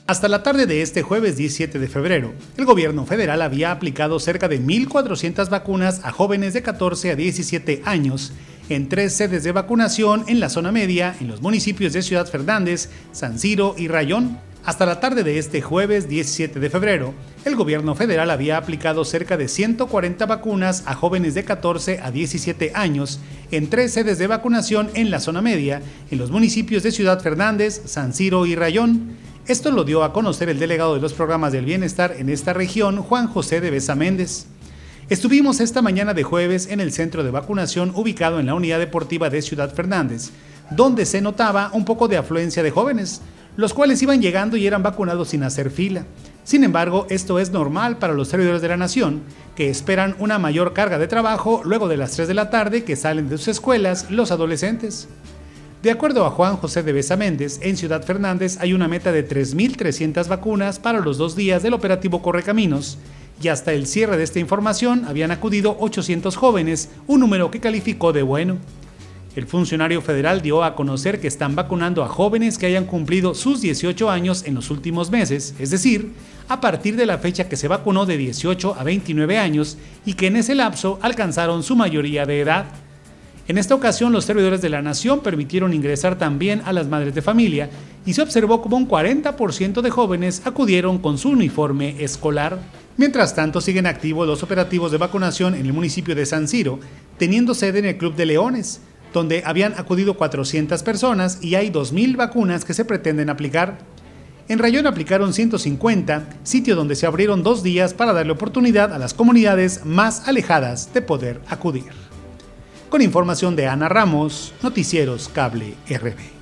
Hasta la tarde de este jueves 17 de febrero, el gobierno federal había aplicado cerca de 1.400 vacunas a jóvenes de 14 a 17 años en 3 sedes de vacunación en la zona media, en los municipios de Ciudad Fernández, San Ciro y Rayón. Hasta la tarde de este jueves 17 de febrero, el gobierno federal había aplicado cerca de 140 vacunas a jóvenes de 14 a 17 años en 3 sedes de vacunación en la zona media, en los municipios de Ciudad Fernández, San Ciro y Rayón. Esto lo dio a conocer el delegado de los programas del bienestar en esta región, Juan José de Besa Méndez. Estuvimos esta mañana de jueves en el centro de vacunación ubicado en la unidad deportiva de Ciudad Fernández, donde se notaba un poco de afluencia de jóvenes, los cuales iban llegando y eran vacunados sin hacer fila. Sin embargo, esto es normal para los servidores de la nación, que esperan una mayor carga de trabajo luego de las 3 de la tarde que salen de sus escuelas los adolescentes. De acuerdo a Juan José de Besa Méndez, en Ciudad Fernández hay una meta de 3.300 vacunas para los 2 días del operativo Correcaminos, y hasta el cierre de esta información habían acudido 800 jóvenes, un número que calificó de bueno. El funcionario federal dio a conocer que están vacunando a jóvenes que hayan cumplido sus 18 años en los últimos meses, es decir, a partir de la fecha que se vacunó de 18 a 29 años y que en ese lapso alcanzaron su mayoría de edad. En esta ocasión, los servidores de la nación permitieron ingresar también a las madres de familia y se observó como un 40% de jóvenes acudieron con su uniforme escolar. Mientras tanto, siguen activos los operativos de vacunación en el municipio de San Ciro, teniendo sede en el Club de Leones, donde habían acudido 400 personas y hay 2.000 vacunas que se pretenden aplicar. En Rayón aplicaron 150, sitio donde se abrieron 2 días para darle oportunidad a las comunidades más alejadas de poder acudir. Con información de Ana Ramos, Noticieros Cable RB.